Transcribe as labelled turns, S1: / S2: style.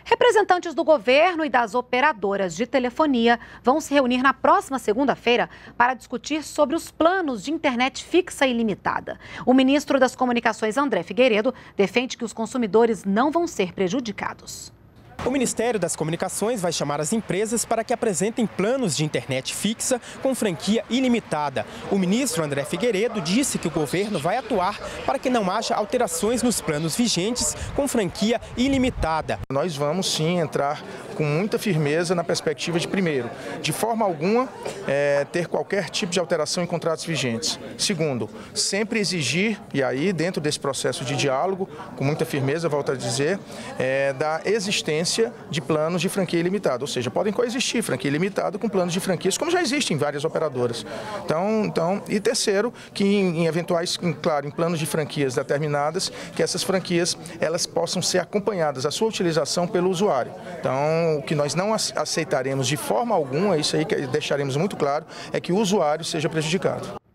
S1: Representantes do governo e das operadoras de telefonia vão se reunir na próxima segunda-feira para discutir sobre os planos de internet fixa e ilimitada. O ministro das Comunicações, André Figueiredo, defende que os consumidores não vão ser prejudicados.
S2: O Ministério das Comunicações vai chamar as empresas para que apresentem planos de internet fixa com franquia ilimitada. O ministro André Figueiredo disse que o governo vai atuar para que não haja alterações nos planos vigentes com franquia ilimitada.
S3: Nós vamos sim entrar com muita firmeza na perspectiva de, primeiro, de forma alguma ter qualquer tipo de alteração em contratos vigentes. Segundo, sempre exigir, e aí dentro desse processo de diálogo, com muita firmeza, volto a dizer, da existência de planos de franquia ilimitada, ou seja, podem coexistir franquia ilimitada com planos de franquias, como já existem em várias operadoras. E terceiro, que em eventuais, claro, em planos de franquias determinadas, que essas franquias elas possam ser acompanhadas, a sua utilização pelo usuário. Então, o que nós não aceitaremos de forma alguma, isso aí que deixaremos muito claro, é que o usuário seja prejudicado.